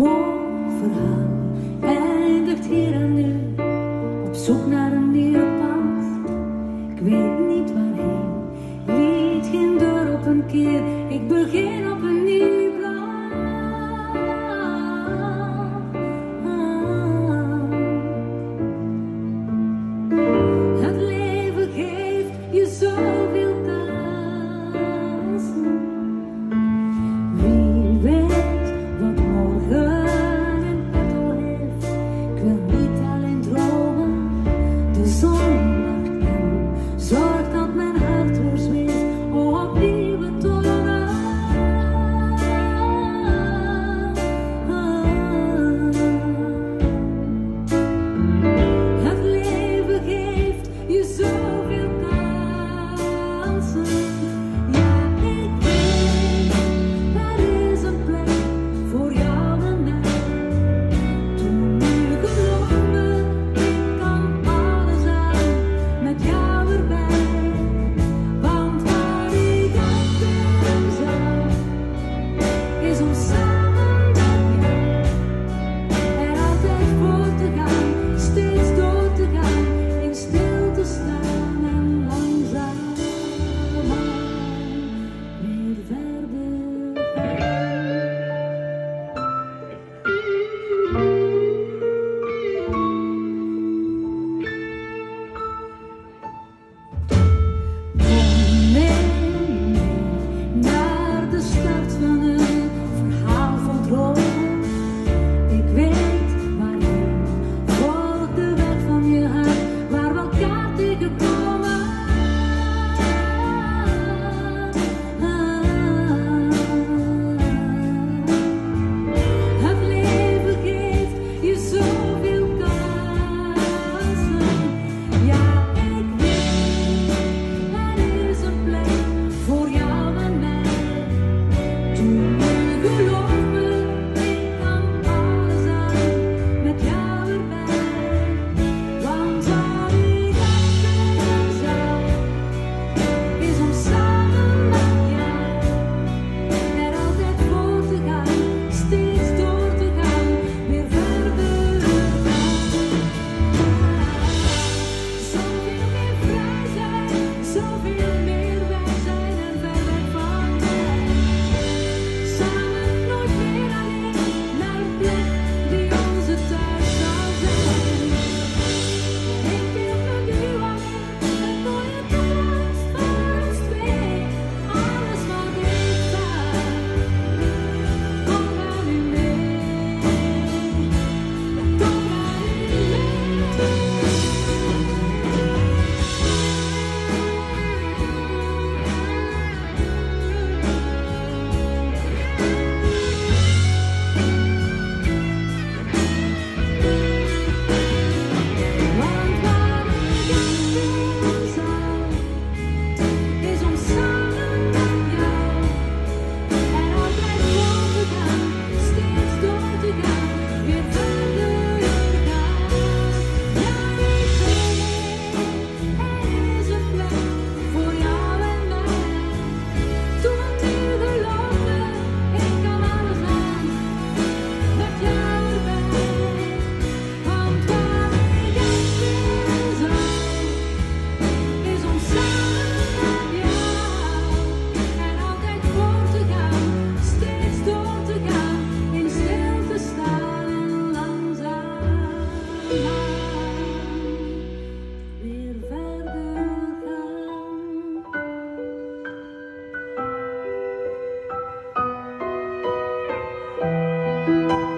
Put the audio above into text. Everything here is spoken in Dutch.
mooi verhaal eindigt hier en nu, op zoek naar een nieuw pad. Ik weet niet waarheen, liet geen deur op een keer, ik begin op een nieuw blad. Het leven geeft je zoveel kansen. Wie weet wat morgen in petto heeft. Ik wil niet alleen dromen, de zon lacht en zorgt dat mijn hart weer zweeft op nieuwe tonen. Het leven geeft je zoveel kansen. Ja, ik weet, er is een plek voor jou en mij. Toen nu geloof me, ik kan alles aan met jou erbij. Want waar ik heen zou, is om samen met jou er altijd voor te gaan, steeds door te gaan, in stilte staan en langzaam weer verder gaan. Kom mee naar de start van een verhaal vol dromen. Ik weet waarheen, volg de weg van je hart, waar we elkaar tegenkomen. Het leven geeft je zoveel kansen. Ja, ik weet, er is een plek voor jou en mij. Toen nu geloof me, ik kan alles aan met jou erbij. Want waar ik heen zou, is om samen met jou er altijd voor te gaan, steeds door te gaan, weer verder gaan. Zoveel meer vrij zijn, zoveel meer wij zijn en ver weg van mij. Samen nooit meer alleen, naar een plek die onze thuis zal zijn. Ik wil me nu alleen, een mooie toekomst voor ons twee. Alles wat ik zag, kom maar nu mee. Kom maar nu mee. Want waar ik heen zou, is om samen met jou er altijd voor te gaan, steeds door te gaan, weer verder gaan. Ja, ik weet, er is een plek voor jou en mij. Toen nu geloof me, ik kan alles aan met jou erbij. Want waar ik heen zou, is om samen met jou er altijd voor te gaan, steeds door te gaan, in stilte staan en langzaam weer verder gaan.